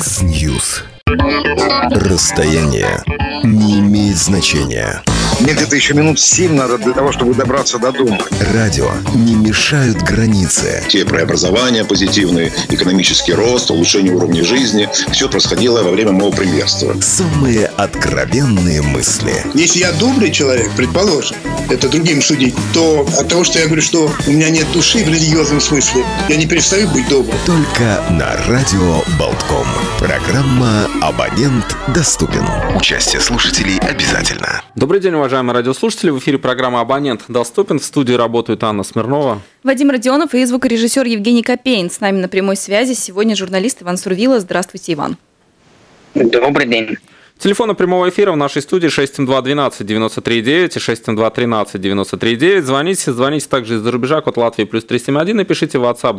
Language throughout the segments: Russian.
X-News. Расстояние не имеет значения. Мне где-то еще минут 7 надо для того, чтобы добраться до дома. Радио не мешают границы. Те преобразования позитивные, экономический рост, улучшение уровня жизни. Все происходило во время моего премьерства. Самые откровенные мысли. Если я добрый человек, предположим, это другим судить, то от того, что я говорю, что у меня нет души в религиозном смысле, я не перестаю быть добрым. Только на радио Болтком. Программа «Абонент доступен». Участие слушателей обязательно. Добрый день, уважаемые радиослушатели. В эфире программа «Абонент доступен». В студии работают Анна Смирнова, Вадим Родионов и звукорежиссер Евгений Копейн. С нами на прямой связи сегодня журналист Иван Сурвила. Здравствуйте, Иван. Добрый день. Телефоны прямого эфира в нашей студии 672-12-93-9 и 672-13-93-9. Звоните также из-за рубежа, код Латвии +371, и пишите в WhatsApp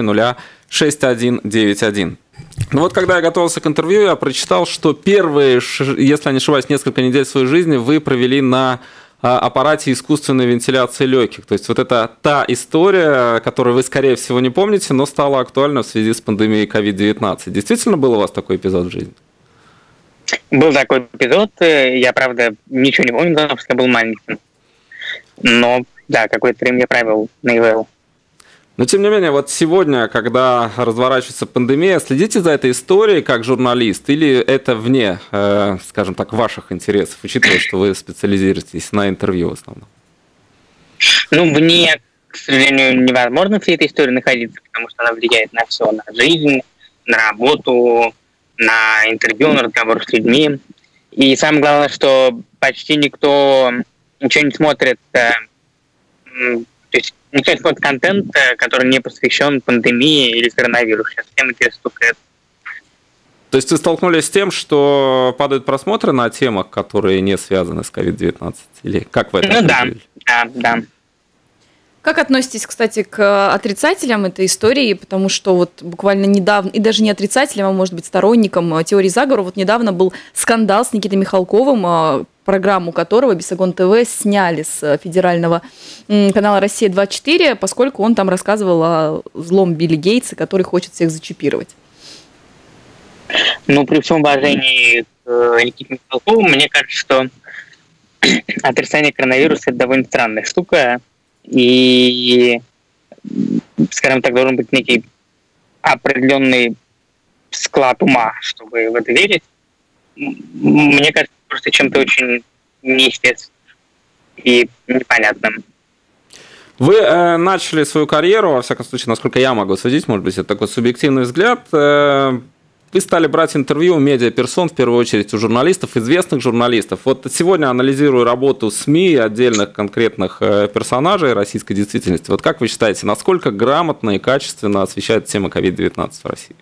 230-6191. Ну вот, когда я готовился к интервью, я прочитал, что первые, если я не ошибаюсь, несколько недель своей жизни вы провели на аппарате искусственной вентиляции легких. То есть вот это та история, которую вы, скорее всего, не помните, но стала актуальна в связи с пандемией COVID-19. Действительно был у вас такой эпизод в жизни? Был такой эпизод. Я, правда, ничего не помню, потому что я был маленьким. Но, да, какое-то время я провел на ИВЛ. Но, тем не менее, вот сегодня, когда разворачивается пандемия, следите за этой историей как журналист, или это вне, скажем так, ваших интересов, учитывая, что вы специализируетесь на интервью в основном? Ну, мне, к сожалению, невозможно всей этой истории находиться, потому что она влияет на все, на жизнь, на работу, на интервью, на разговор с людьми. И самое главное, что почти никто ничего не смотрит, то есть никто не смотрит контент, который не посвящен пандемии или коронавирусу. Сейчас всем интересно только это. То есть вы столкнулись с тем, что падают просмотры на темах, которые не связаны с COVID-19? Или как вы это определили? Да. Как относитесь, кстати, к отрицателям этой истории? Потому что вот буквально недавно, и даже не отрицателям, а может быть сторонникам теории заговора, вот недавно был скандал с Никитой Михалковым, программу которого Бесогон ТВ сняли с федерального канала «Россия-24», поскольку он там рассказывал о злом Билли Гейтсе, который хочет всех зачипировать. Ну, при всем уважении к Никите Михалкову, мне кажется, что отрицание коронавируса – это довольно странная штука. И, скажем так, должен быть некий определенный склад ума, чтобы в это верить. Мне кажется, просто чем-то очень неестественным и непонятным. Вы начали свою карьеру, во всяком случае, насколько я могу судить, может быть, это такой субъективный взгляд. Вы стали брать интервью у медиаперсон, в первую очередь у журналистов, известных журналистов. Вот сегодня, анализируя работу СМИ и отдельных конкретных персонажей российской действительности, вот как вы считаете, насколько грамотно и качественно освещает тема COVID-19 в России?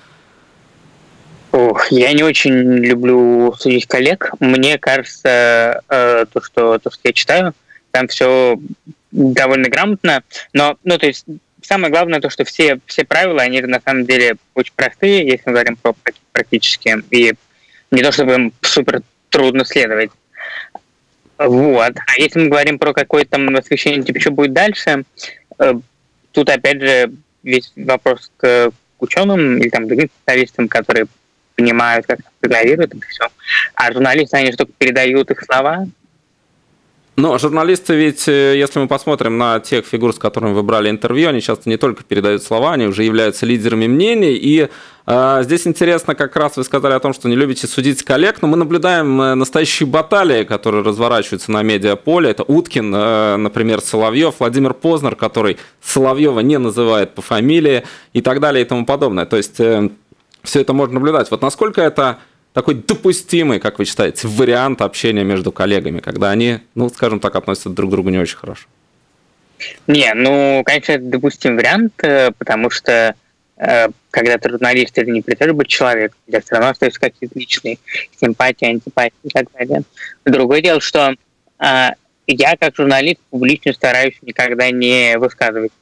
Я не очень люблю судить коллег. Мне кажется, то, что я читаю, там все довольно грамотно. Но, то есть, самое главное то, что все правила, они на самом деле очень простые, если мы говорим про практические, и не то чтобы им супер трудно следовать. Вот. А если мы говорим про какое-то там освещение, типа, что будет дальше, тут опять же весь вопрос к ученым или там другим специалистам, которые понимают, как прогнозируют это все. А журналисты, они же только передают их слова. Но журналисты ведь, если мы посмотрим на тех фигур, с которыми вы брали интервью, они часто не только передают слова, они уже являются лидерами мнений. И здесь интересно, как раз вы сказали о том, что не любите судить коллег, но мы наблюдаем настоящие баталии, которые разворачиваются на медиаполе. Это Уткин, например, Соловьев, Владимир Познер, который Соловьева не называет по фамилии и так далее и тому подобное. То есть все это можно наблюдать. Вот насколько это такой допустимый, как вы считаете, вариант общения между коллегами, когда они, скажем так, относятся друг к другу не очень хорошо? Конечно, это допустимый вариант, потому что когда ты журналист, это не придешь быть человек, у тебя все равно остаются какие-то личные симпатии, антипатии и так далее. Другое дело, что я как журналист публично стараюсь никогда не высказывать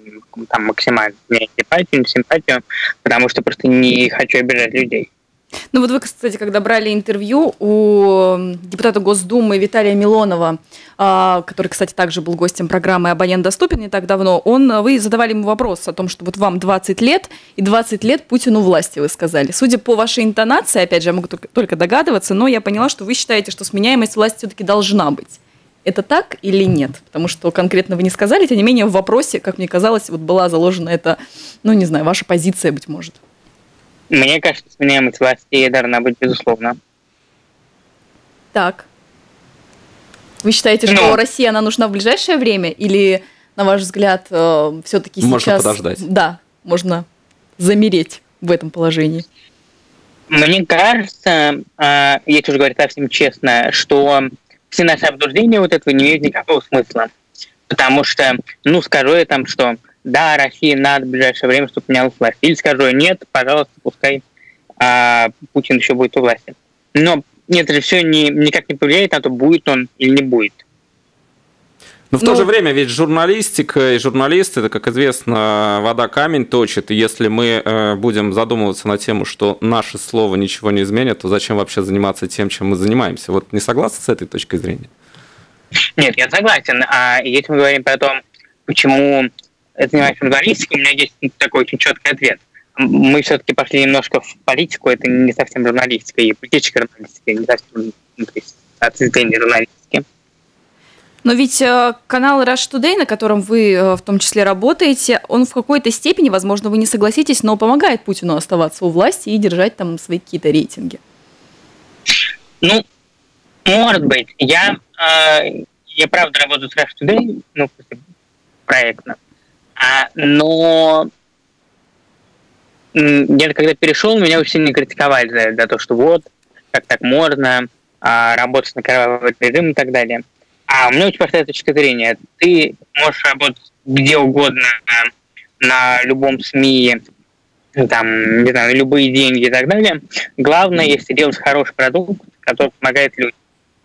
там максимально ни антипатию, ни симпатию, потому что просто не хочу обижать людей. Ну вот вы, кстати, когда брали интервью у депутата Госдумы Виталия Милонова, который, кстати, также был гостем программы «Абонент доступен» не так давно, вы задавали ему вопрос о том, что вот вам 20 лет, и 20 лет Путину власти, вы сказали. Судя по вашей интонации, опять же, я могу только догадываться, но я поняла, что вы считаете, что сменяемость власти все-таки должна быть. Это так или нет? Потому что конкретно вы не сказали, тем не менее в вопросе, как мне казалось, вот была заложена эта, не знаю, ваша позиция, быть может. Мне кажется, сменяемость власти должна быть безусловно. Так. Вы считаете, что Россия, она нужна в ближайшее время? Или, на ваш взгляд, все-таки сейчас... Можно подождать. Да, можно замереть в этом положении. Мне кажется, если уж говорить совсем честно, что все наши обсуждения вот этого не имеют никакого смысла. Потому что, скажу я там, что да, России надо в ближайшее время, чтобы менялась власть. Или скажу, нет, пожалуйста, пускай Путин еще будет у власти. Но это же все никак не повлияет на то, будет он или не будет. Но в то же время ведь журналистика и журналисты, это, как известно, вода камень точит. И если мы будем задумываться на тему, что наше слово ничего не изменит, то зачем вообще заниматься тем, чем мы занимаемся? Вот не согласны с этой точкой зрения? Нет, я согласен. А если мы говорим про то, почему занимаюсь журналистикой, у меня есть такой очень четкий ответ. Мы все-таки пошли немножко в политику, это не совсем журналистика, и политическая журналистика, не совсем ответвление журналистики. Но ведь канал Rush Today, на котором вы в том числе работаете, он в какой-то степени, возможно, вы не согласитесь, но помогает Путину оставаться у власти и держать там свои какие-то рейтинги. Может быть. Я правда работаю с Rush Today, проектно. Но я когда перешел, меня очень сильно критиковали за то, что вот, как так можно, работать на кровавый режим и так далее. А у меня очень простая точка зрения. Ты можешь работать где угодно, на любом СМИ, там, не знаю, на любые деньги и так далее. Главное, если делаешь хороший продукт, который помогает людям.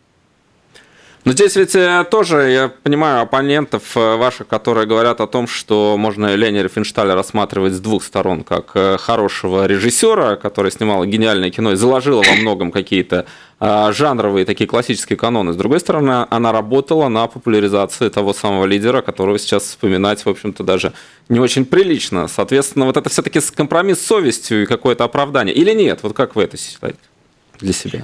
Но здесь ведь тоже, я понимаю, оппонентов ваших, которые говорят о том, что можно Лени Рифеншталя рассматривать с двух сторон, как хорошего режиссера, который снимал гениальное кино и заложила во многом какие-то жанровые такие классические каноны. С другой стороны, она работала на популяризации того самого лидера, которого сейчас вспоминать, в общем-то, даже не очень прилично. Соответственно, вот это все-таки компромисс с совестью и какое-то оправдание. Или нет? Вот как вы это считаете для себя?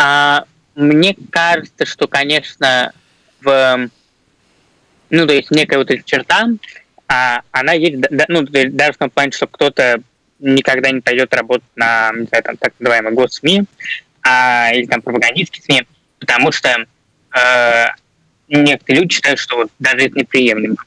Мне кажется, что, конечно, то есть некая вот эта черта, она есть, даже в том плане, что кто-то никогда не пойдет работать на, не знаю, там, так называемые госсми, или там пропагандистские СМИ, потому что некоторые люди считают, что вот даже это неприемлемо.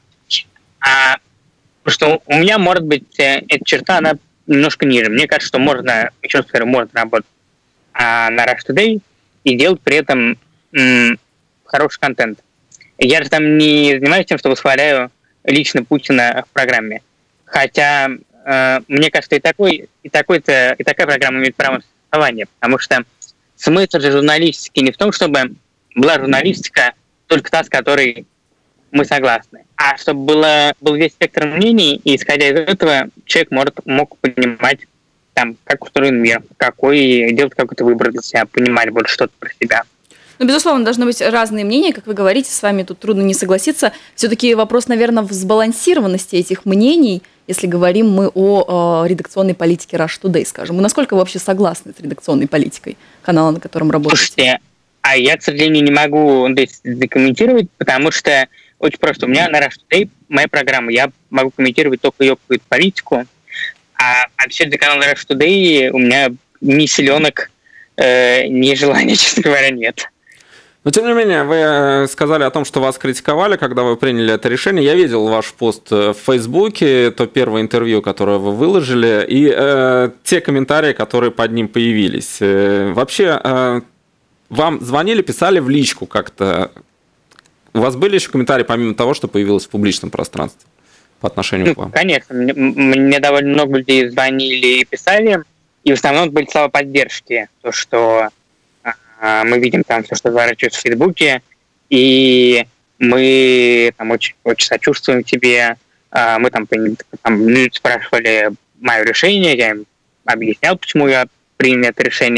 Потому что у меня, может быть, эта черта, она немножко ниже. Мне кажется, что можно, еще раз говорю, можно работать на Rush Today и делать при этом хороший контент. Я же там не занимаюсь тем, что восхваляю лично Путина в программе. Хотя, мне кажется, и такая программа имеет право на существование, потому что смысл же журналистики не в том, чтобы была журналистика только та, с которой мы согласны, а чтобы был весь спектр мнений, и исходя из этого человек мог понимать, там, как устроен мир, делать какой-то выбор для себя, понимать больше что-то про себя. Безусловно, должны быть разные мнения, как вы говорите, с вами тут трудно не согласиться. Все-таки вопрос, наверное, в сбалансированности этих мнений, если говорим мы о редакционной политике Rush Today, скажем. И насколько вы вообще согласны с редакционной политикой канала, на котором работаете? Слушайте, я, к сожалению, не могу здесь докомментировать, потому что очень просто. У меня на Rush Today моя программа, я могу комментировать только ее какую-то политику, а отвечать за канал Rush Today у меня ни силенок, ни желания, честно говоря, нет. Но, тем не менее, вы сказали о том, что вас критиковали, когда вы приняли это решение. Я видел ваш пост в Фейсбуке, то первое интервью, которое вы выложили, и те комментарии, которые под ним появились. Вообще, вам звонили, писали в личку как-то? У вас были еще комментарии, помимо того, что появилось в публичном пространстве по отношению к вам? Конечно. Мне довольно много людей звонили и писали, и в основном были слова поддержки. То, что мы видим там все, что разворачивается в Фейсбуке, и мы там очень, очень сочувствуем тебе. Мы там спрашивали мое решение, я им объяснял, почему я принял это решение.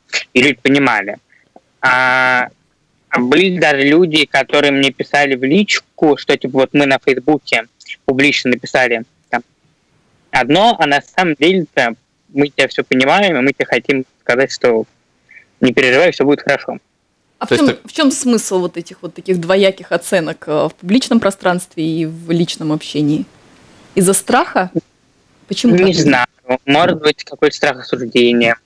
и люди понимали. А были даже люди, которые мне писали в личку, что типа вот мы на Фейсбуке публично написали там одно, а на самом деле-то мы тебя все понимаем, и мы тебе хотим сказать, что не переживай, все будет хорошо. А в чем смысл вот этих вот таких двояких оценок в публичном пространстве и в личном общении? Из-за страха? Почему? Не знаю. Может быть, какой-то страх осуждения.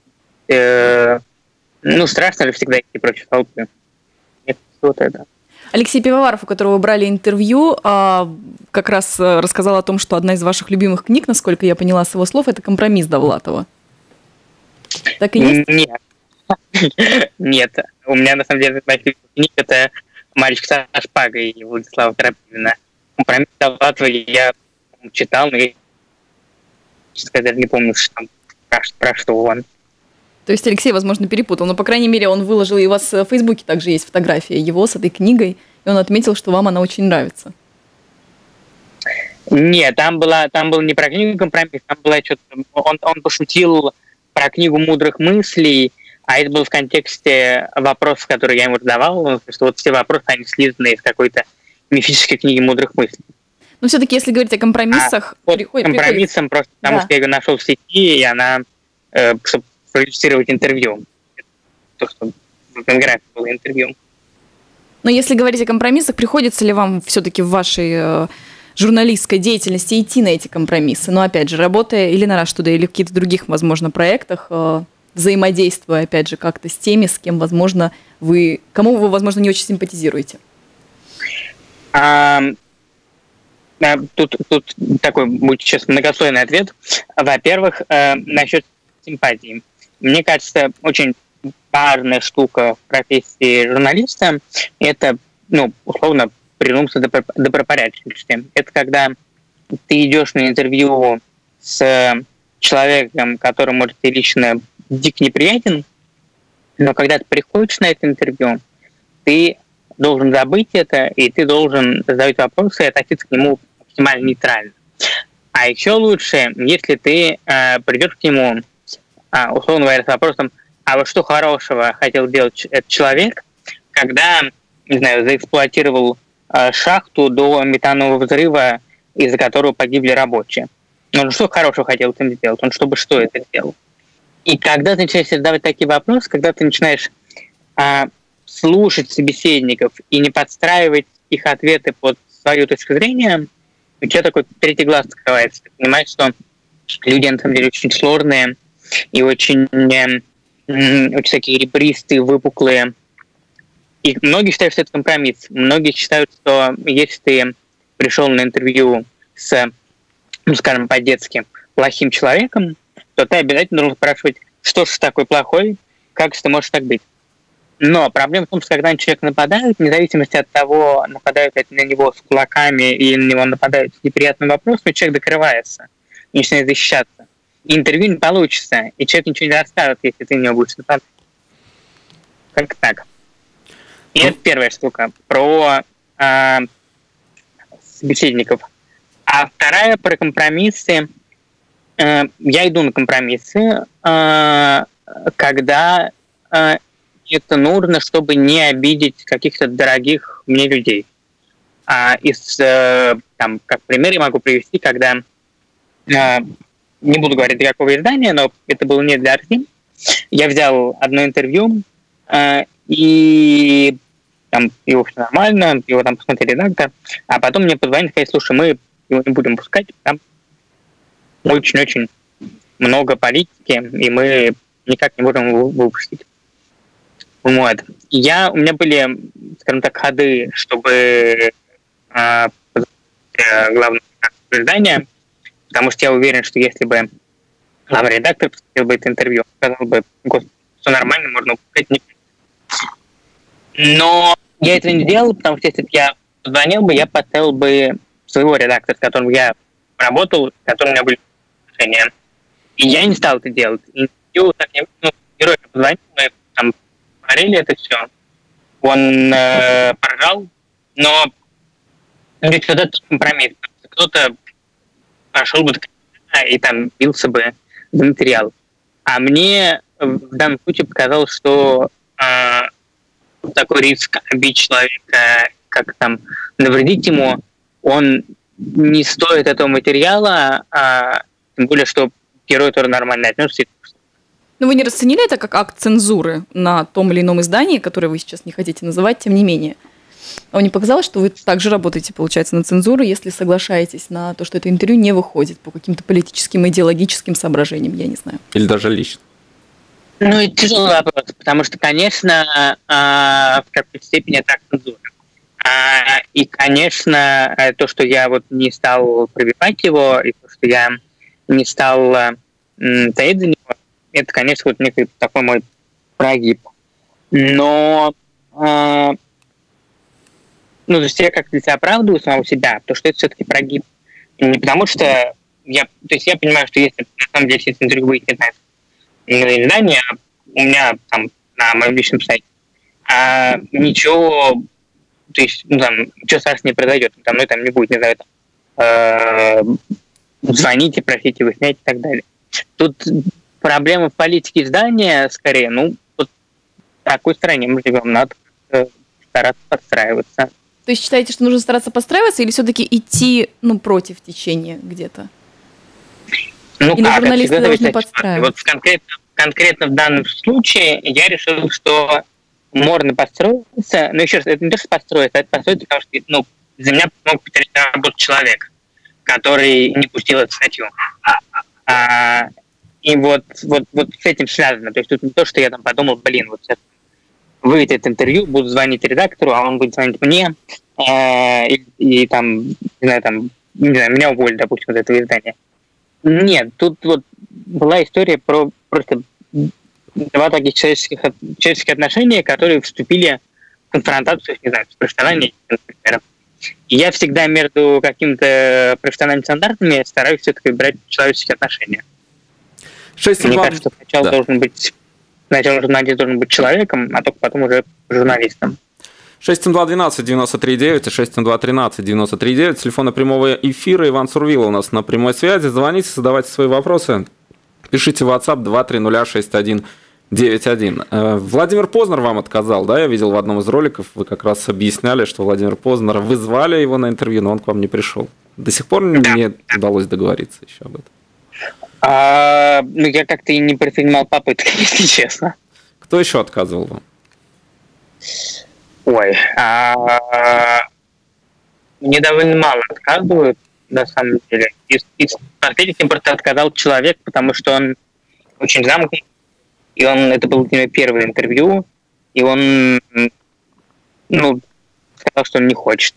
Страшно ли всегда идти против толпы? Вот это. Алексей Пивоваров, у которого вы брали интервью, как раз рассказал о том, что одна из ваших любимых книг, насколько я поняла с его слов, это «Компромисс» Довлатова. Так и есть? Нет. У меня, на самом деле, из моих любимых книг это «Мальчик со шпагой» Владислава Крапивина. «Компромисс» Довлатова я читал, но я, честно сказать, даже не помню, что там, про что он. То есть Алексей, возможно, перепутал, но, по крайней мере, он выложил, и у вас в Фейсбуке также есть фотография его с этой книгой, и он отметил, что вам она очень нравится. Нет, там был не про книгу «Компромисс», там было что-то... Он пошутил про книгу «Мудрых мыслей», а это было в контексте вопросов, которые я ему задавал, что вот все вопросы, они слизаны из какой-то мифической книги «Мудрых мыслей». Но все-таки, если говорить о компромиссах... Компромиссом просто потому, что я ее нашел в сети, и она... чтобы проиллюстрировать интервью. То, что в Конгрессе было интервью. Но если говорить о компромиссах, приходится ли вам все-таки в вашей журналистской деятельности идти на эти компромиссы? Но, опять же, работая или на Rush Today, или в каких-то других, возможно, проектах, взаимодействуя, опять же, как-то с теми, с кем, возможно, кому вы, возможно, не очень симпатизируете? Тут такой будет сейчас многослойный ответ. Во-первых, насчет симпатии. Мне кажется, очень важная штука в профессии журналиста – это, условно, презумпция добропорядочности. Это когда ты идешь на интервью с человеком, который, может, тебе лично дико неприятен, но когда ты приходишь на это интервью, ты должен забыть это, и ты должен задавать вопросы и относиться к нему максимально нейтрально. А еще лучше, если ты придешь к нему, условно говоря, с вопросом, а вот что хорошего хотел делать этот человек, когда, не знаю, заэксплуатировал шахту до метанового взрыва, из-за которого погибли рабочие. Он что хорошего хотел этим сделать? Он чтобы что это сделал? И когда ты начинаешь задавать такие вопросы, когда ты начинаешь слушать собеседников и не подстраивать их ответы под свою точку зрения, у тебя такой третий глаз открывается. Ты понимаешь, что люди, на самом деле, очень сложные и очень такие ребристые, выпуклые. И многие считают, что это компромисс. Многие считают, что если ты пришел на интервью с, скажем, по-детски плохим человеком, то ты обязательно должен спрашивать, что ж такой плохой, как же ты можешь так быть. Но проблема в том, что когда на человека нападают, вне зависимости от того, нападают на него с кулаками или на него нападают с неприятным вопросом, человек докрывается и начинает защищаться. И интервью не получится, и человек ничего не расскажет, если ты на него будешь нападать. Как так? И это первая штука про собеседников. А вторая про компромиссы. Я иду на компромиссы, когда это нужно, чтобы не обидеть каких-то дорогих мне людей. Как пример я могу привести, когда не буду говорить, для какого издания, но это было не для Арти. Я взял одно интервью, и там его все нормально, его там посмотрели редактор, а потом мне позвонили и сказали, слушай, мы его не будем пускать, там очень-очень много политики, и мы никак не можем его выпустить. Вот. У меня были, скажем так, ходы, чтобы главное издание, потому что я уверен, что если бы главный редактор посмотрел бы это интервью, сказал бы, господи, все нормально, можно выпускать. Но я этого не делал, потому что если бы я позвонил бы, я поставил бы своего редактора, с которым я работал, с которым у меня были отношения. И я не стал это делать. Интервью так не вышло. Герой позвонил, мы там говорили это все. Он поржал, но ведь вот это компромисс. Кто-то пошел бы и там бился бы за материал. А мне в данном случае показалось, что такой риск обидеть человека, как там навредить ему, он не стоит этого материала, тем более, что герой тоже нормально отнесся. Но вы не расценили это как акт цензуры на том или ином издании, которое вы сейчас не хотите называть, тем не менее? А вам не показалось, что вы также работаете, получается, на цензуру, если соглашаетесь на то, что это интервью не выходит по каким-то политическим, идеологическим соображениям, я не знаю? Или даже лично? Ну, это тяжелый вопрос, потому что, конечно, в какой-то степени это акт цензуры. И, конечно, то, что я вот не стал пробивать его, и то, что я не стал стоять за него, это, конечно, вот некий такой мой прогиб. Но, то есть я как-то оправдываю самого себя, то, что это все-таки прогиб. Не потому что я понимаю, что если на самом деле если интервью выйдет на издание, у меня там на моем личном сайте, ничего, то есть, ничего страшного не произойдет, со мной там не будет, не знаю, звоните, просите его снять и так далее. Тут проблема в политике издания, скорее, вот в такой стране мы живем, надо стараться подстраиваться. То есть считаете, что нужно стараться подстраиваться или все-таки идти, против течения где-то? Или журналисты должны подстраиваться? Вот конкретно в данном случае я решил, что можно подстроиться, но еще раз, это не то, что подстроиться, это подстроиться, потому что за меня мог потерять работу человек, который не пустил эту статью. И вот с этим связано. То есть тут не то, что я там подумал, вот сейчас выйдет это интервью, буду звонить редактору, а он будет звонить мне, и там, не знаю, меня уволят, допустим, из этого издания. Нет, тут вот была история про просто два таких человеческих отношения, которые вступили в конфронтацию, не знаю, с профессиональными, например. И я всегда между какими-то профессиональными стандартами стараюсь все-таки выбирать человеческие отношения. Мне кажется, что сначала журналист должен быть человеком, а только потом уже журналистом. 672-12-93-9 и 672-13-93-9. Телефоны прямого эфира. Иван Сурвило у нас на прямой связи. Звоните, задавайте свои вопросы. Пишите в WhatsApp 2306191. Владимир Познер вам отказал, да? Я видел в одном из роликов, вы как раз объясняли, что Владимир Познер, вы звали его на интервью, но он к вам не пришел. До сих пор не удалось договориться еще об этом. Я как-то и не предпринимал попытки, если честно. Кто еще отказывал вам? Ой, мне довольно мало отказывают, на самом деле. Из последних мне просто отказал человек, потому что он очень замкнут, и это было для него первое интервью, и он, сказал, что он не хочет,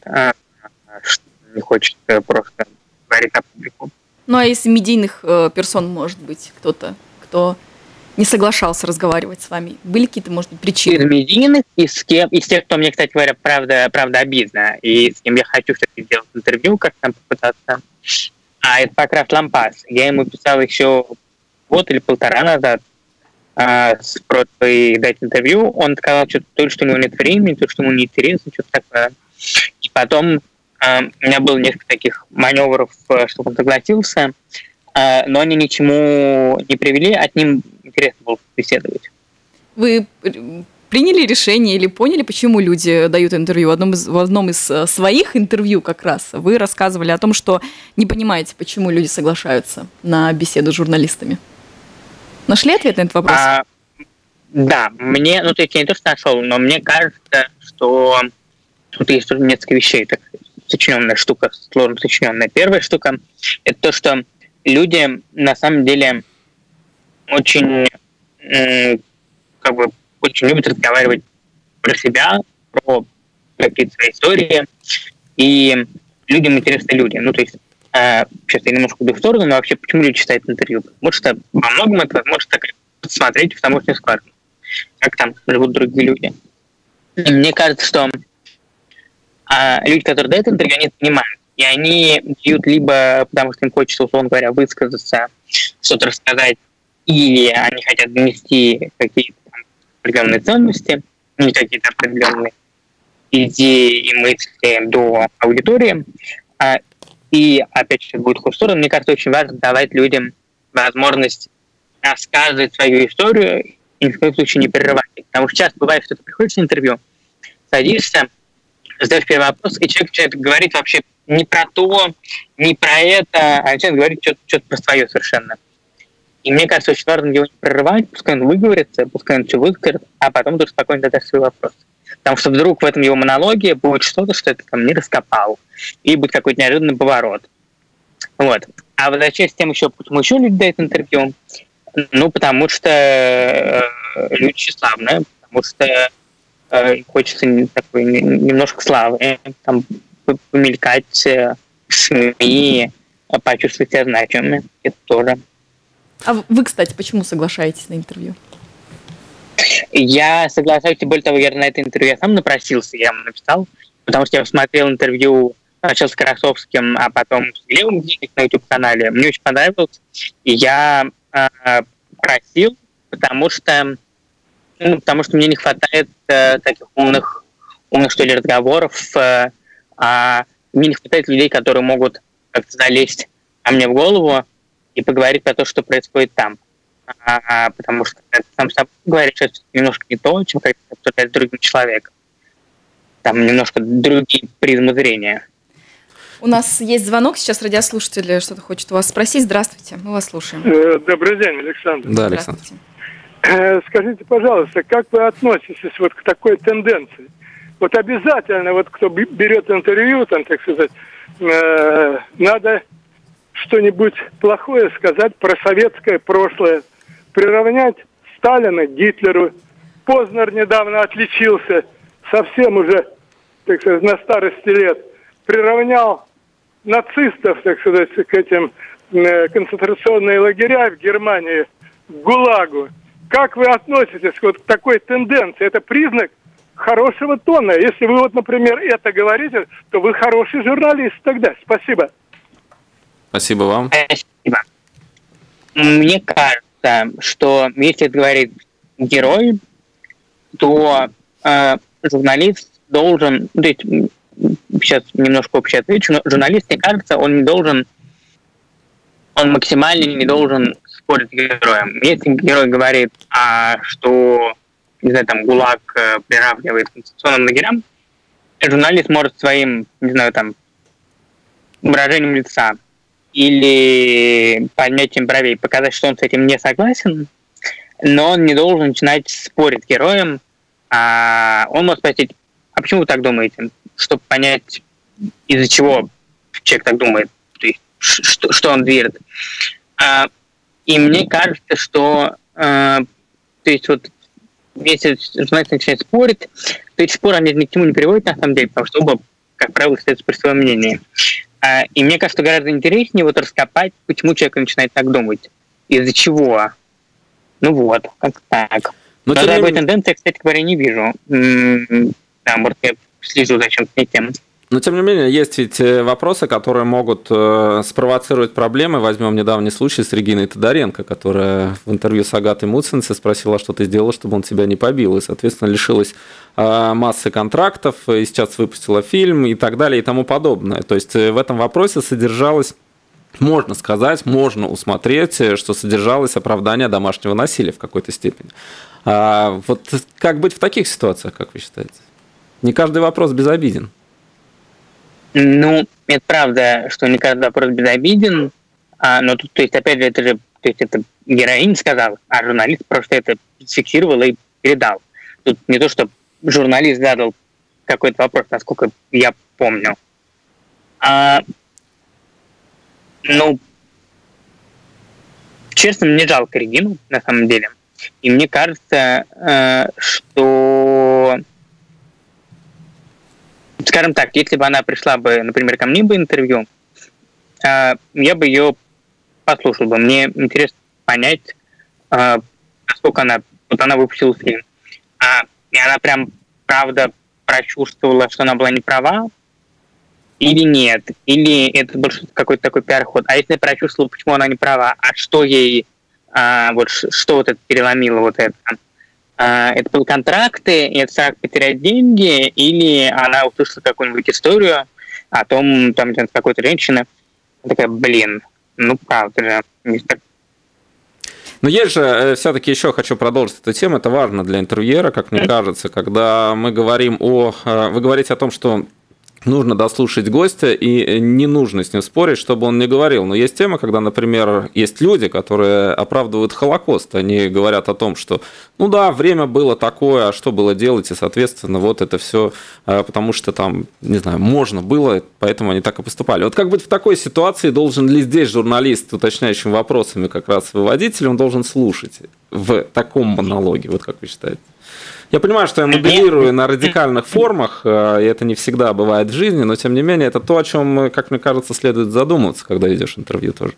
просто говорить на публику. Ну, а из медийных персон, может быть, кто-то, кто не соглашался разговаривать с вами? Были какие-то, может быть, причины? Из медийных, из тех, кто мне, кстати говоря, правда обидно, и с кем я хочу все-таки сделать интервью, как там попытаться. Это Покрас Лампас. Я ему писал еще год или полтора назад с просьбой дать интервью. Он сказал, что то ли что у него нет времени, то ли что ему неинтересно, что-то такое. И потом у меня было несколько таких маневров, чтобы он согласился, но они ни к чему не привели, от ним интересно было беседовать. Вы приняли решение или поняли, почему люди дают интервью? В одном из своих интервью как раз вы рассказывали о том, что не понимаете, почему люди соглашаются на беседу с журналистами. Нашли ответ на этот вопрос? Да, то есть я не то, что нашел, но мне кажется, что тут есть несколько вещей, так сочиненная штука, сложно сочиненная. Первая штука – это то, что люди на самом деле очень очень любят разговаривать про себя, про какие-то свои истории, и людям интересны люди. То есть, сейчас я немножко уйду в сторону, но вообще, почему люди читают интервью? Потому что во многом это возможность так посмотреть в тамошнюю скважину, как там живут другие люди. И мне кажется, что люди, которые дают интервью, они это понимают. И они дают либо потому, что им хочется, условно говоря, высказаться, что-то рассказать, или они хотят донести какие-то определенные ценности, не какие-то определенные идеи и мысли до аудитории. И, опять же, будет в худую сторону. Мне кажется, очень важно давать людям возможность рассказывать свою историю и ни в коем случае не прерывать. Потому что часто бывает, что ты приходишь на интервью, садишься, задаешь первый вопрос, и человек начинает говорить вообще не про то, не про это, а начинает говорить что-то про свое совершенно. И мне кажется, очень важно его не прерывать, пускай он выговорится, пускай он все выскажет, а потом ты спокойно задашь свой вопрос. Потому что вдруг в этом его монологе будет что-то, что ты там не раскопал, и будет какой-то неожиданный поворот. Вот. А возвращаясь к тем еще, почему еще люди дают интервью, ну, потому что люди тщеславные, потому что хочется такой немножко славы, там, помелькать в СМИ, почувствовать себя значимыми. Это тоже. А вы, кстати, почему соглашаетесь на интервью? Я соглашаюсь, более того, я на это интервью я сам напросился, я ему написал, потому что я смотрел интервью сначала с Красовским, а потом с Глебом Денис на YouTube-канале. Мне очень понравилось, и я просил, потому что мне не хватает таких умных, что ли, разговоров, мне не хватает людей, которые могут как-то залезть ко мне в голову и поговорить про то, что происходит там. Потому что ты сам собой говоришь, что это немножко не то, чем обсуждать с другим человеком. Там немножко другие призмы зрения. У нас есть звонок, сейчас радиослушатель что-то хочет у вас спросить. Здравствуйте, мы вас слушаем. Добрый день, Александр. Да, Александр. Скажите, пожалуйста, как вы относитесь вот к такой тенденции? Вот обязательно, вот кто берет интервью, там, так сказать, надо что-нибудь плохое сказать про советское прошлое, приравнять Сталина к Гитлеру. Познер недавно отличился, совсем уже, так сказать, на старости лет, приравнял нацистов, так сказать, к этим концентрационные лагеря в Германии, к ГУЛАГу. Как вы относитесь вот к такой тенденции? Это признак хорошего тона. Если вы вот, например, это говорите, то вы хороший журналист тогда. Спасибо. Спасибо вам. Спасибо. Мне кажется, что если это говорит герой, то журналист должен... То есть, сейчас немножко общее отвечу, но журналист, мне кажется, он максимально не должен спорить с героем. Если герой говорит, что, не знаю, там, ГУЛАГ приравнивает к концентрационным лагерям, журналист может своим, не знаю, там, выражением лица или поднятием бровей показать, что он с этим не согласен, но он не должен начинать спорить с героем. Он может спросить, а почему вы так думаете? Чтобы понять, из-за чего человек так думает, то есть, что он верит. И мне кажется, что то есть вот если журналист начинает спорить, то эти споры они ни к чему не приводят на самом деле, потому что оба, как правило, остаются при своем мнении. И мне кажется, гораздо интереснее вот раскопать, почему человек начинает так думать, из-за чего. Ну вот, как так. Но такой тенденции, кстати говоря, не вижу. Да, может, я слежу за чем-то не тем. Но, тем не менее, есть ведь вопросы, которые могут спровоцировать проблемы. Возьмем недавний случай с Региной Тодоренко, которая в интервью с Агатой Муценице спросила, что ты сделала, чтобы он тебя не побил. И, соответственно, лишилась массы контрактов, и сейчас выпустила фильм и так далее и тому подобное. То есть в этом вопросе содержалось, можно сказать, можно усмотреть, что содержалось оправдание домашнего насилия в какой-то степени. Вот как быть в таких ситуациях, как вы считаете? Не каждый вопрос безобиден. Ну, это правда, что не каждый вопрос безобиден, но тут, то есть, опять же, это героиня сказала, а журналист просто это фиксировал и передал. Тут не то, что журналист задал какой-то вопрос, насколько я помню. Ну, честно, мне жалко Регину, на самом деле. И мне кажется, что... Скажем так, если бы она пришла бы, например, ко мне бы интервью, я бы ее послушал бы. Мне интересно понять, насколько она выпустила фильм. И она прям, правда, прочувствовала, что она была не права, или нет. Или это был какой-то такой пиар-ход. А если прочувствовала, почему она не права, а что ей, что вот это переломило вот это? Это были контракты, и это страх потерять деньги, или она услышала какую-нибудь историю о том, там, с какой-то женщины, такая, ну, правда же. Но есть же, все-таки еще хочу продолжить эту тему, это важно для интервьюера, как мне кажется, когда мы говорим вы говорите о том, что нужно дослушать гостя, и не нужно с ним спорить, чтобы он не говорил. Но есть тема, когда, например, есть люди, которые оправдывают Холокост. Они говорят о том, что, ну да, время было такое, а что было делать, и, соответственно, вот это все, потому что там, не знаю, можно было, поэтому они так и поступали. Вот как быть в такой ситуации, должен ли здесь журналист с уточняющими вопросами как раз выводить, или он должен слушать в таком монологе, вот как вы считаете? Я понимаю, что я моделирую на радикальных формах, и это не всегда бывает в жизни, но тем не менее это то, о чем, как мне кажется, следует задумываться, когда ведешь интервью тоже.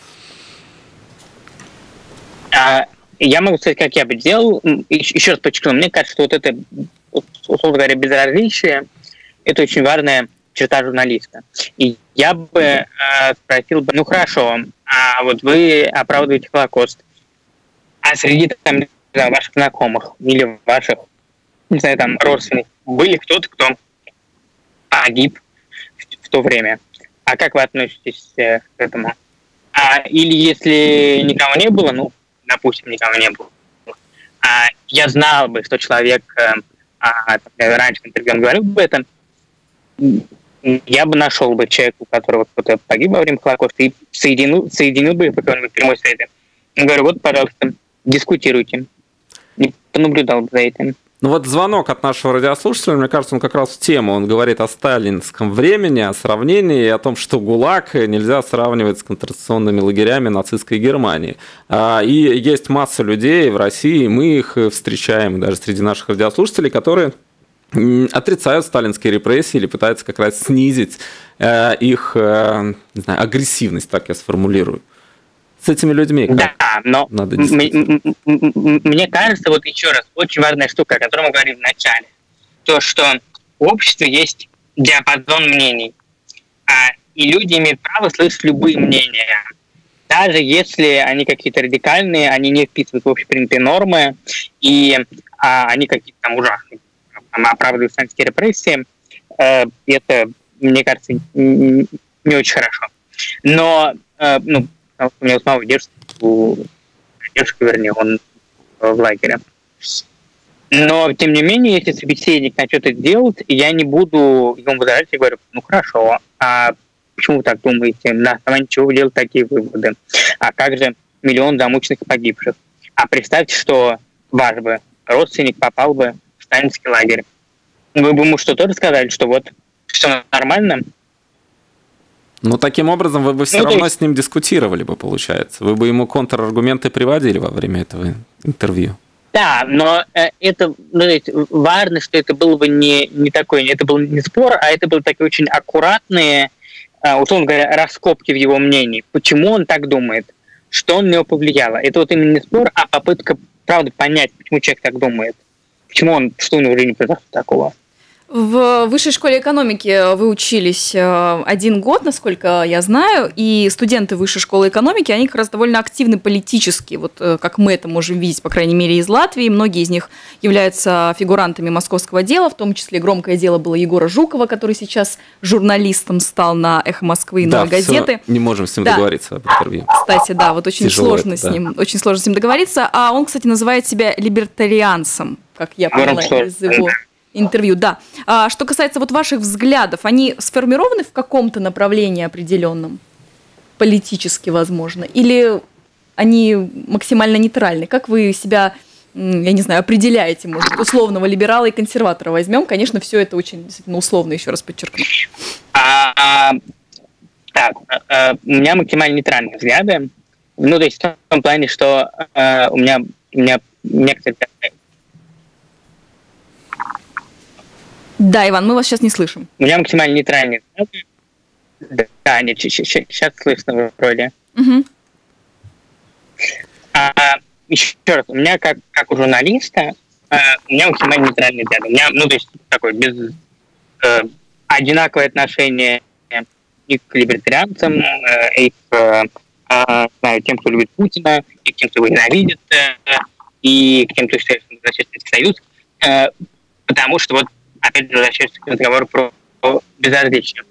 Я могу сказать, как я бы делал. Еще раз подчеркну, мне кажется, что вот это, условно говоря, безразличие, это очень важная черта журналиста. И я бы спросил бы, ну хорошо, а вот вы оправдываете Холокост, а среди там ваших знакомых или ваших, не знаю, там, родственников были кто-то, кто погиб в то время. А как вы относитесь к этому? Или если никого не было, ну, допустим, никого не было, я знал бы, что человек, раньше в интервью он говорил бы это, я бы нашел бы человека, у которого кто-то погиб во время Холокоста, и соединил бы по какой-нибудь прямой связи. Я говорю, вот, пожалуйста, дискутируйте. Не понаблюдал бы за этим. Ну вот звонок от нашего радиослушателя, мне кажется, он как раз в тему. Он говорит о сталинском времени, о сравнении, о том, что ГУЛАГ нельзя сравнивать с концентрационными лагерями нацистской Германии. И есть масса людей в России, мы их встречаем даже среди наших радиослушателей, которые отрицают сталинские репрессии или пытаются как раз снизить их, не знаю, агрессивность, так я сформулирую. С этими людьми да, но надо действовать? Мне кажется, вот еще раз, очень важная штука, о которой мы говорили в начале, то, что в обществе есть диапазон мнений, и люди имеют право слышать любые мнения, даже если они какие-то радикальные, они не вписывают в общепринятые нормы, и они какие-то там ужасные, оправдывают сталинские репрессии, это, мне кажется, не очень хорошо. Но, у меня у самого дедушка, вернее, он в лагере. Но, тем не менее, если собеседник начнет это делать, я не буду ему возражать, я говорю, ну хорошо, а почему вы так думаете? На основании чего вы делаете такие выводы? А как же миллион замученных и погибших? А представьте, что ваш бы родственник попал бы в сталинский лагерь. Вы бы ему что, тоже сказали, что вот все нормально? Но таким образом вы бы все равно с ним дискутировали бы, получается. Вы бы ему контраргументы приводили во время этого интервью. Да, но это важно, что это было бы не такой, это был не спор, а это были такие очень аккуратные, условно говоря, раскопки в его мнении. Почему он так думает? Что на него повлияло? Это вот именно не спор, а попытка, правда, понять, почему человек так думает. Почему он, что у него уже не произошло такого. В высшей школе экономики вы учились 1 год, насколько я знаю, и студенты высшей школы экономики, они как раз довольно активны политически, вот как мы это можем видеть, по крайней мере, из Латвии. Многие из них являются фигурантами московского дела, в том числе громкое дело было Егора Жукова, который сейчас журналистом стал на «Эхо Москвы» и «Новой газеты». Не можем с ним договориться об интервью. Кстати, да, вот очень сложно с ним договориться. А он, кстати, называет себя либертарианцем, как я поняла из его интервью, да. Что касается вот ваших взглядов, они сформированы в каком-то направлении определенном, политически, возможно, или они максимально нейтральны? Как вы себя, я не знаю, определяете, может, условного либерала и консерватора возьмем? Конечно, все это очень действительно условно, еще раз подчеркну. Так, у меня максимально нейтральные взгляды. Ну, то есть в том плане, что у меня некоторые... Да, Иван, мы вас сейчас не слышим. У меня максимально нейтральные взгляды. Да, нет, сейчас слышно вроде. Угу. Еще раз, у меня как у журналиста, у меня максимально нейтральные взгляды. У меня, ну, то есть, такое, без одинаковое отношение и к либертарианцам, и к тем, кто любит Путина, и к тем, кто его ненавидит, и к тем, кто считает, что возвращается в Советский Союз, потому что вот опять же возвращается к разговору про безразличие.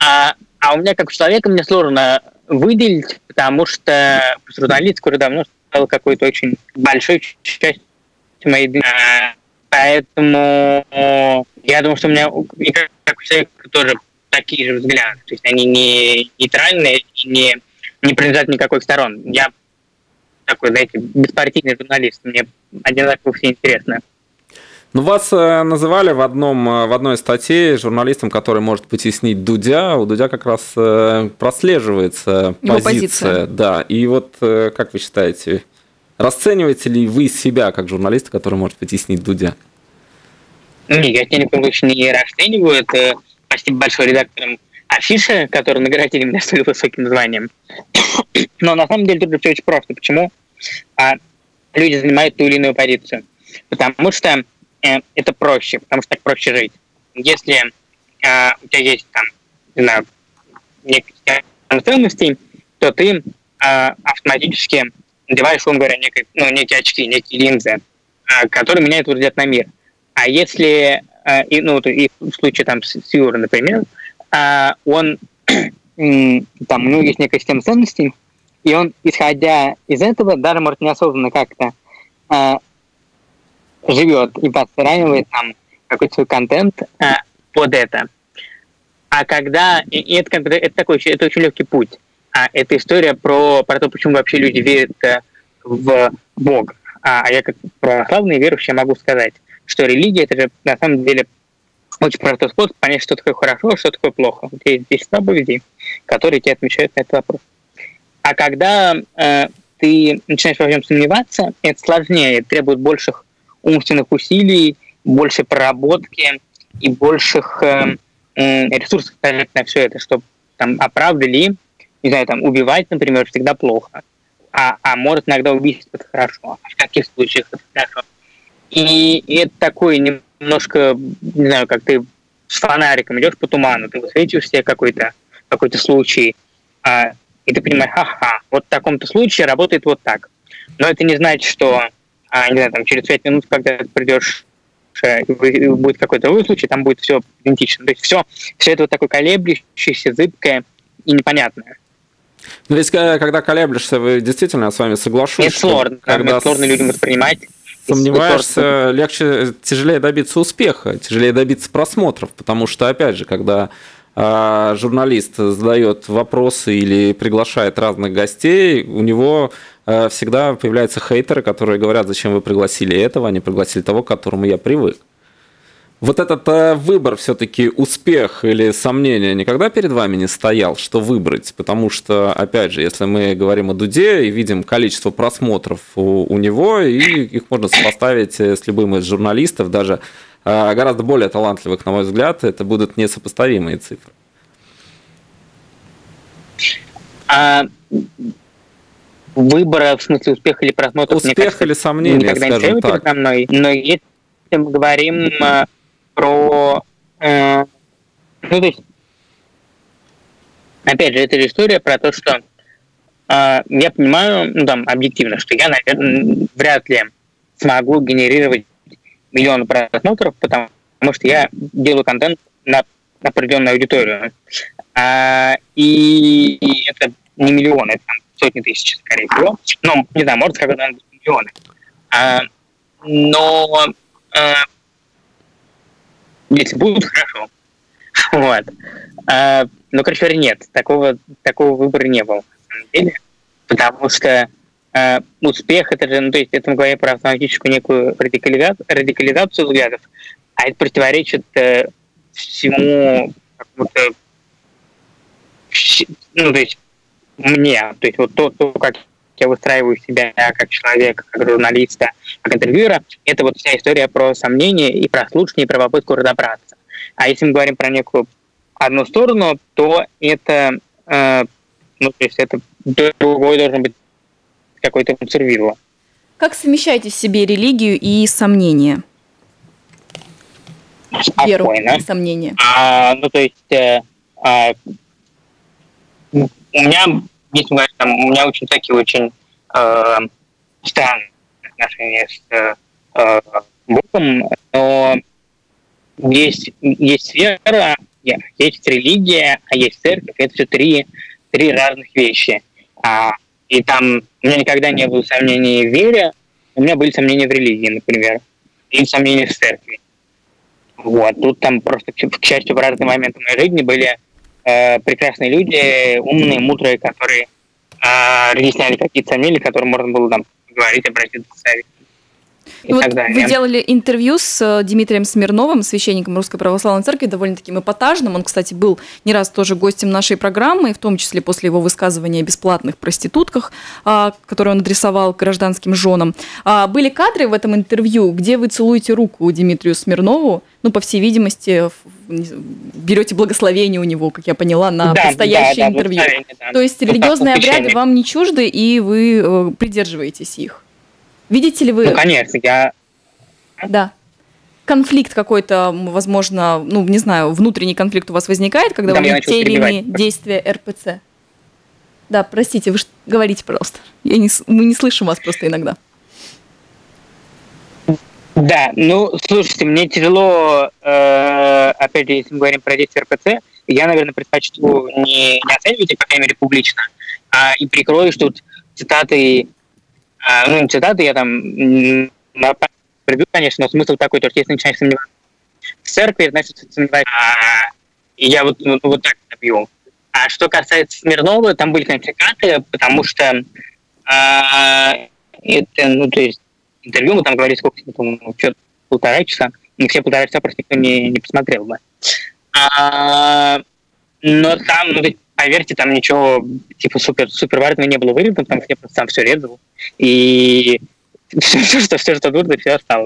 А у меня как у человека мне сложно выделить, потому что журналистика уже давно стал какой-то очень большой частью моей жизни. Поэтому я думаю, что у меня, как у человека, тоже такие же взгляды. То есть они не нейтральные и не принадлежат никакой сторон. Я такой, знаете, беспартийный журналист. Мне одинаково все интересно. Ну, вас называли в одной из статей журналистом, который может потеснить Дудя. У Дудя как раз прослеживается позиция. Да. И вот как вы считаете, расцениваете ли вы себя как журналиста, который может потеснить Дудя? Нет, я тебя ни в коем случае не расцениваю. Это спасибо большое редакторам Афиши, которые наградили меня столь высоким званием. Но на самом деле тут все очень просто. Почему люди занимают ту или иную позицию? Потому что это проще, потому что так проще жить. Если у тебя есть там, не знаю, некие ценности, то ты автоматически надеваешь, условно говоря, некие очки, некие линзы, которые меняют взгляд на мир. А если, и в случае там с Юрой, например, он там у него есть некая система ценностей, и он, исходя из этого, даже, может, неосознанно как-то живет и подстраивает там какой-то свой контент под это. А когда... И это очень легкий путь. Это история про то, почему вообще люди верят в Бога. А я как православный верующий могу сказать, что религия — это же на самом деле очень простой способ понять, что такое хорошо, что такое плохо. Вот есть 10 заповедей, которые тебе отвечают на этот вопрос. А когда ты начинаешь во всем сомневаться, это сложнее, это требует больших умственных усилий, большей проработки и больших ресурсов на все это, чтобы там оправдали, не знаю, там убивать, например, всегда плохо. А может иногда убийство — это хорошо. А в каких случаях это хорошо? И это такой немножко, не знаю, как ты с фонариком идешь по туману, ты высветишь себе какой-то случай, и ты понимаешь, вот в таком-то случае работает вот так. Но это не значит, что не знаю, там, через 5 минут, когда ты придешь, и будет какой-то другой случай, там будет все идентично. То есть все это вот такое колеблющееся, зыбкое и непонятное. Ну, ведь когда колеблешься, вы действительно, я с вами соглашусь. Это сложно, когда сложно людям воспринимать. Сомневаешься, тяжелее добиться успеха, тяжелее добиться просмотров, потому что, опять же, когда журналист задает вопросы или приглашает разных гостей, у него всегда появляются хейтеры, которые говорят, зачем вы пригласили этого, а не пригласили того, к которому я привык. Вот этот выбор все-таки, успех или сомнение, никогда перед вами не стоял, что выбрать? Потому что, опять же, если мы говорим о Дуде и видим количество просмотров у него, и их можно сопоставить с любым из журналистов, даже гораздо более талантливых, на мой взгляд, это будут несопоставимые цифры. Выбора, в смысле успеха или просмотров, успех, мне кажется, или сомнения, никогда не стояло передо мной. Но если мы говорим про... то есть, опять же, это же история про то, что я понимаю, объективно, что я, наверное, вряд ли смогу генерировать миллионы просмотров, потому что я делаю контент на определенную аудиторию. И это не миллионы, это сотни тысяч, скорее всего. Ну, не знаю, может, когда будут миллионы. Но если будут, хорошо. Вот. Но, короче говоря, нет. Такого выбора не было, на самом деле. Потому что успех — это же, то есть это мы говорим про автоматическую некую радикализацию взглядов, а это противоречит всему какому-то, то есть мне, то есть вот то, как я выстраиваю себя как человека, как журналиста, как интервьюера, это вот вся история про сомнения и про слушание, и про попытку разобраться. А если мы говорим про некую одну сторону, то это, то есть это другой должен быть какой-то консервировал. Как совмещаете в себе религию и сомнения? Веру и сомнения. То есть у меня, если говорить, у меня очень такие очень странные отношения с Богом, но есть вера, есть религия, а есть церковь. Это все три разных вещи. И там у меня никогда не было сомнений в вере, у меня были сомнения в религии, например, или сомнения в церкви. Вот. Тут там просто, к счастью, в разные моменты моей жизни были прекрасные люди, умные, мудрые, которые разъясняли какие-то сомнения, которые можно было там говорить, обратиться к совету. И вот вы делали интервью с Дмитрием Смирновым, священником Русской Православной Церкви, довольно таким эпатажным. Он, кстати, был не раз тоже гостем нашей программы, в том числе после его высказывания о бесплатных проститутках, которые он адресовал гражданским женам. Были кадры в этом интервью, где вы целуете руку Дмитрию Смирнову, ну, по всей видимости, берете благословение у него, как я поняла, на предстоящее интервью. То есть религиозные обряды вам не чужды, и вы придерживаетесь их. Видите ли вы... Ну, конечно, Да. Конфликт какой-то, возможно, ну, не знаю, внутренний конфликт у вас возникает, когда вы видите те или иные действия РПЦ? Да, простите, вы говорите, пожалуйста. Мы не слышим вас просто иногда. Да, ну, слушайте, мне тяжело, опять же, если мы говорим про действия РПЦ, я, наверное, предпочту не оценивать их, по крайней мере, публично, и прикрою, что тут цитаты я там прибью, конечно, но смысл такой, то, что если начинаешь сомневаться в церкви, значит, сомневаюсь, и я вот так добью. А что касается Смирнова, там были, конечно, цитаты, потому что это, ну, то есть, интервью мы там говорили, сколько, что-то 1,5 часа, и все 1,5 часа просто никто не посмотрел бы. Но там, ну, поверьте, там ничего типа супер важного не было вырезано, потому что я просто сам все резал. И все, что нужно, все осталось.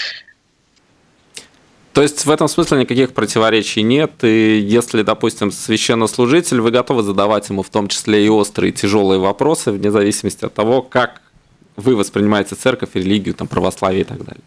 То есть в этом смысле никаких противоречий нет, и если, допустим, священнослужитель, вы готовы задавать ему в том числе и острые, и тяжелые вопросы, вне зависимости от того, как вы воспринимаете церковь, религию, там, православие и так далее?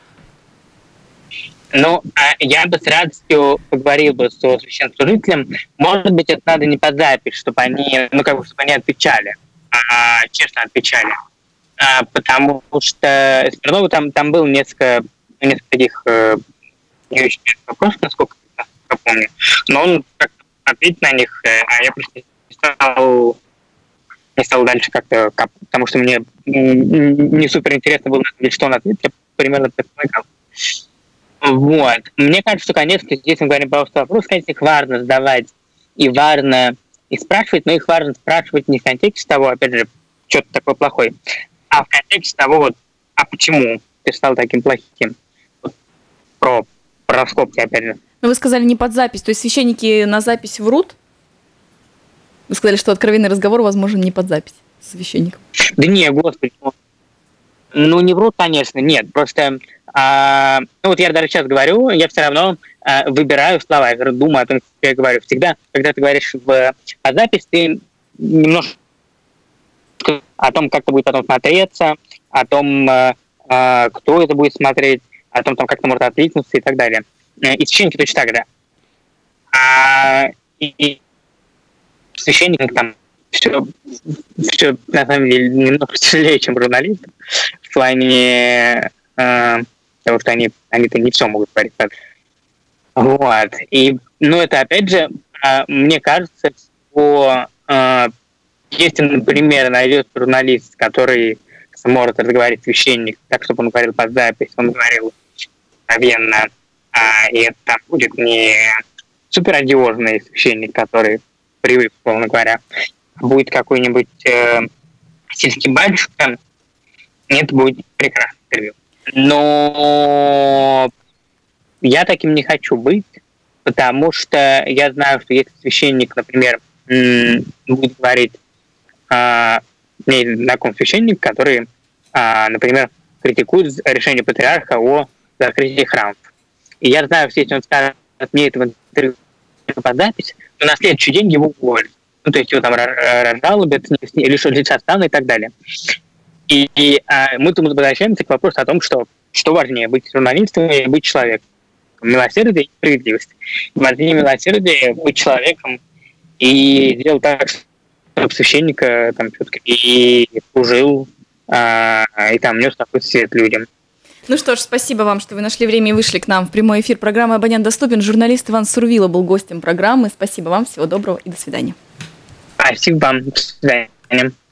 Ну, я бы с радостью поговорил бы с священнослужителем. Может быть, это надо не под запись, чтобы они, чтобы они отвечали, честно отвечали. Потому что Смирнову там было несколько таких не очень вопросов, насколько я помню. Но он как-то ответил на них, а я просто не стал дальше как-то, потому что мне не супер интересно было, что он ответил, я примерно так полагал. Вот. Мне кажется, что, конечно, здесь мы говорим про вопрос, конечно, их важно задавать и важно и спрашивать, но их важно спрашивать не в контексте того, опять же, что-то такое плохое, а в контексте того, вот, а почему ты стал таким плохим? Вот, про раскопки, опять же. Но вы сказали не под запись, то есть священники на запись врут? Вы сказали, что откровенный разговор возможен не под запись с священником. Да не, господи. Ну, не врут, конечно, нет. Просто, вот я даже сейчас говорю, я все равно выбираю слова, я думаю о том, что я говорю. Всегда, когда ты говоришь под запись, ты немножко о том, как это будет потом смотреться, о том, кто это будет смотреть, о том, как это может откликнуться и так далее. И священники точно так же. И священникам там все на самом деле немного тяжелее, чем журналистам, в плане того, что они-то не все могут говорить. Вот. И, это опять же, мне кажется, что если, например, найдется журналист, который сможет разговаривать с священником так, чтобы он говорил под запись, он говорил откровенно, и это там будет не суперодиозный священник, который привык, условно говоря, будет какой-нибудь сельский батюшка, это будет прекрасное интервью. Но я таким не хочу быть, потому что я знаю, что если священник, например, будет говорить, мне знаком священник, который, например, критикует решение патриарха о закрытии храмов. И я знаю, что если он скажет мне этого интервью под запись, то на следующий день его уволят. То есть его там разжалобят, лишат лица стана и так далее. И мы тут возвращаемся к вопросу о том, что важнее, быть журналистом или быть человеком. Милосердие и справедливость. Важнее милосердие быть человеком и делать так, чтобы священника там все-таки и служил, и там нес такой свет людям. Ну что ж, спасибо вам, что вы нашли время и вышли к нам в прямой эфир программы «Абонент доступен». Журналист Иван Сурвило был гостем программы. Спасибо вам, всего доброго и до свидания. Спасибо вам, до свидания.